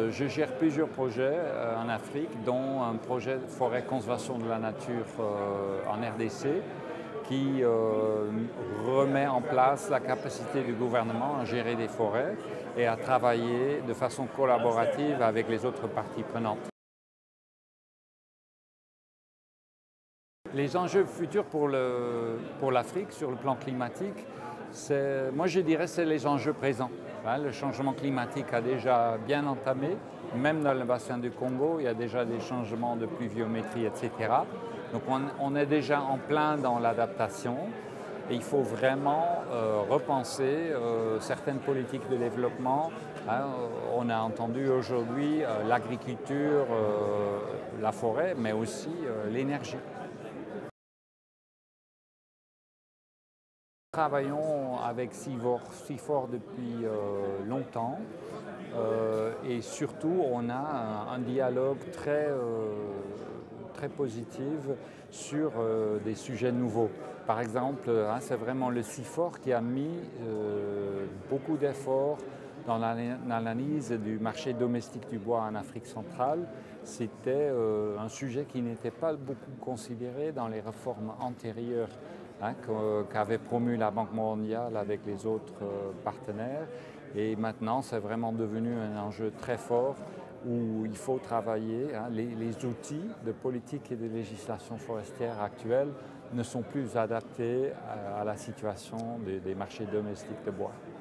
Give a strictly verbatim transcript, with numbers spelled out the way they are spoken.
Euh, je gère plusieurs projets euh, en Afrique, dont un projet de forêt conservation de la nature euh, en R D C, qui euh, remet en place la capacité du gouvernement à gérer des forêts et à travailler de façon collaborative avec les autres parties prenantes. Les enjeux futurs pour l'Afrique pour sur le plan climatique, moi je dirais que c'est les enjeux présents. Hein, le changement climatique a déjà bien entamé, même dans le bassin du Congo, il y a déjà des changements de pluviométrie, et cetera. Donc on, on est déjà en plein dans l'adaptation et il faut vraiment euh, repenser euh, certaines politiques de développement. Hein, on a entendu aujourd'hui euh, l'agriculture, euh, la forêt, mais aussi euh, l'énergie. Nous travaillons avec CIFOR, CIFOR depuis euh, longtemps euh, et surtout on a un, un dialogue très, euh, très positif sur euh, des sujets nouveaux. Par exemple, hein, c'est vraiment le CIFOR qui a mis euh, beaucoup d'efforts dans l'analyse du marché domestique du bois en Afrique centrale. C'était euh, un sujet qui n'était pas beaucoup considéré dans les réformes antérieures Hein, qu'avait promu la Banque mondiale avec les autres euh, partenaires. Et maintenant, c'est vraiment devenu un enjeu très fort où il faut travailler. Hein, les, les outils de politique et de législation forestière actuels ne sont plus adaptés à, à la situation des, des marchés domestiques de bois.